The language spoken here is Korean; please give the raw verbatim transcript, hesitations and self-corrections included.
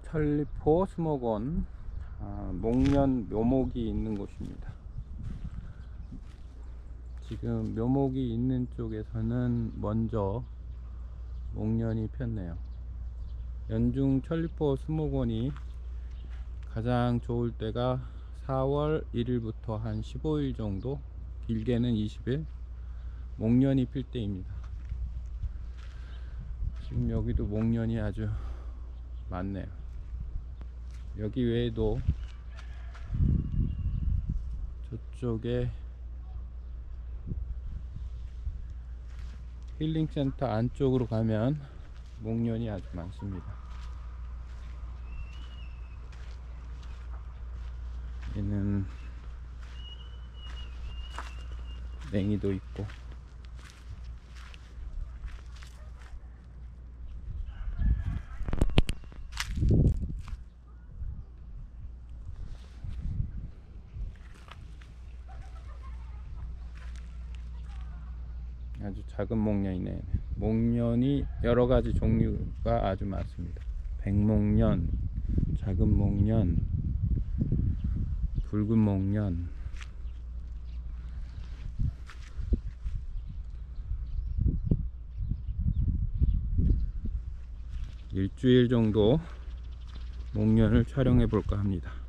천리포 수목원, 아, 목련 묘목이 있는 곳입니다. 지금 묘목이 있는 쪽에서는 먼저 목련이 폈네요. 연중 천리포 수목원이 가장 좋을 때가 사월 일일부터 한 십오일 정도, 길게는 이십일, 목련이 필 때입니다. 지금 여기도 목련이 아주 많네요. 여기 외에도 저쪽에 힐링센터 안쪽으로 가면 목련이 아주 많습니다. 얘는 냉이도 있고, 아주 작은 목련이네. 목련이 여러가지 종류가 아주 많습니다. 백목련, 작은 목련, 붉은 목련, 일주일 정도 목련을 촬영해 볼까 합니다.